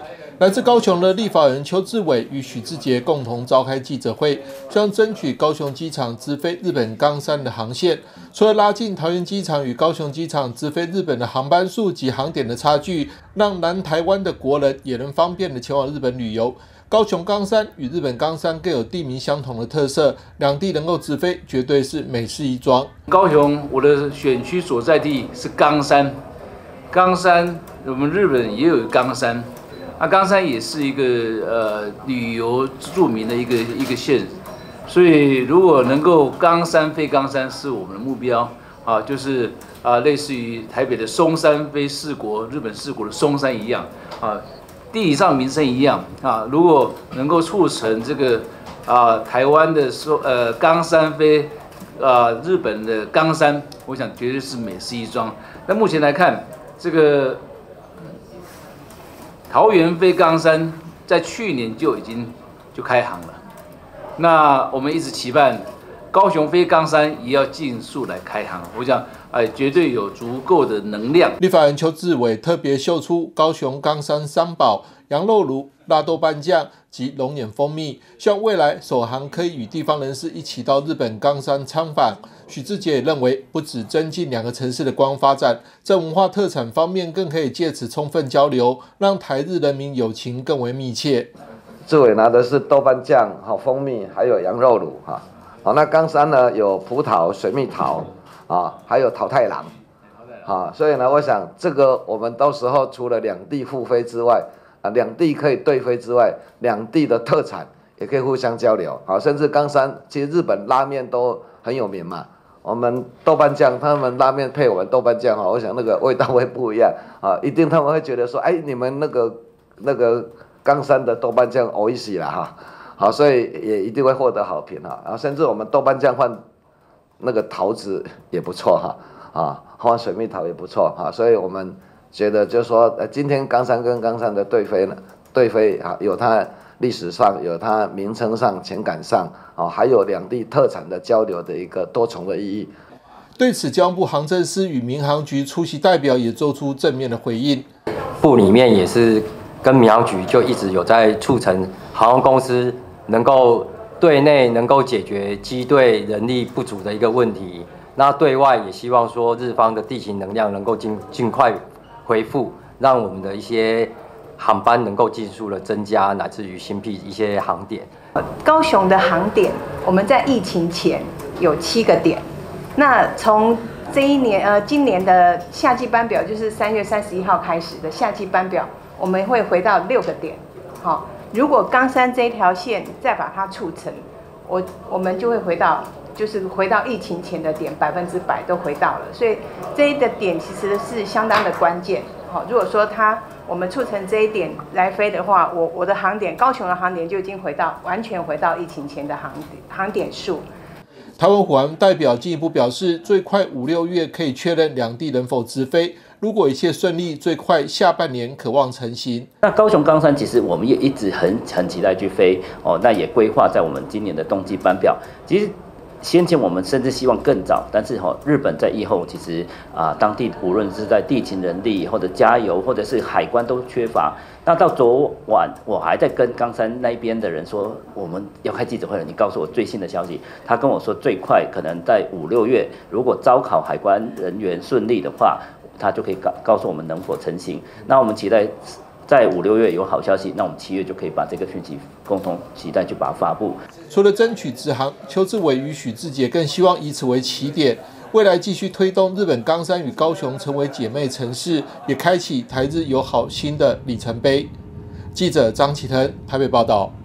来自高雄的立法人邱志伟与许志杰共同召开记者会，希望争取高雄机场直飞日本冈山的航线。除了拉近桃园机场与高雄机场直飞日本的航班数及航点的差距，让南台湾的国人也能方便的前往日本旅游。高雄冈山与日本冈山各有地名相同的特色，两地能够直飞，绝对是美事一桩。 高雄我的选区所在地是冈山，冈山我们日本也有冈山。冈山也是一个旅游著名的一个县，所以如果能够冈山飞冈山是我们的目标啊，就是类似于台北的松山飞四国，日本四国的松山一样啊，地理上名声一样啊。如果能够促成这个台湾的冈山飞日本的冈山，我想绝对是美事一桩。那目前来看，这个桃园飞冈山在去年就已经开航了，那我们一直期盼高雄飞冈山也要尽速来开航，我想绝对有足够的能量。 立法人邱志伟特别秀出高雄冈山三宝羊肉炉、辣豆瓣酱及龙眼蜂蜜，希望未来首航可以与地方人士一起到日本冈山参访。许志杰也认为，不只增进两个城市的观光发展，在文化特产方面更可以借此充分交流，让台日人民友情更为密切。 志伟拿的是豆瓣酱、蜂蜜，还有羊肉炉哈。好，那冈山呢有葡萄、水蜜桃还有桃太郎所以呢，我想这个我们到时候除了两地互飞之外，两地可以对飞之外，两地的特产也可以互相交流甚至冈山其实日本拉面都很有名嘛。我们豆瓣酱，他们拉面配我们豆瓣酱我想那个味道会不一样一定他们会觉得说，你们那个冈山的豆瓣酱美味しい啦好，所以也一定会获得好评然后甚至我们豆瓣酱换那个桃子也不错换水蜜桃也不错所以我们觉得就是说，今天冈山跟冈山的对飞有它历史上有它名称上、情感上还有两地特产的交流的一个多重的意义。 对此，交通部航政司与民航局出席代表也做出正面的回应。 部里面也是跟民航局就一直有在促成航空公司能够对内能够解决机队人力不足的一个问题，那对外也希望说日方的地勤能量能够尽快恢复，让我们的一些航班能够尽速的增加，乃至于新辟一些航点。 高雄的航点，我们在疫情前有7个点，那从今年的夏季班表，就是3月31号开始的夏季班表，我们会回到6个点。好，如果冈山这一条线再把它促成，我们就会回到疫情前的点100%都回到了，所以这一个点其实是相当的关键。好，如果说我们促成这一点来飞的话，我的航点高雄的航点就已经完全回到疫情前的航点数。 台湾虎航代表进一步表示，最快5、6月可以确认两地能否直飞。如果一切顺利，最快下半年可望成行。 那高雄冈山其实我们也一直很期待去飞那也规划在我们今年的冬季班表。其实先前我们甚至希望更早，但是日本在疫后其实当地无论是在地勤人力或者加油或者是海关都缺乏。那到昨晚我还在跟冈山那边的人说，我们要开记者会了，你告诉我最新的消息。他跟我说最快可能在5、6月，如果招考海关人员顺利的话，他就可以告诉我们能否成行。那我们期待在5、6月有好消息，那我们7月就可以把这个讯息共同期待去把它发布。 除了争取直航，邱志伟与许志杰更希望以此为起点，未来继续推动日本冈山与高雄成为姐妹城市，也开启台日友好新的里程碑。记者张启腾台北报道。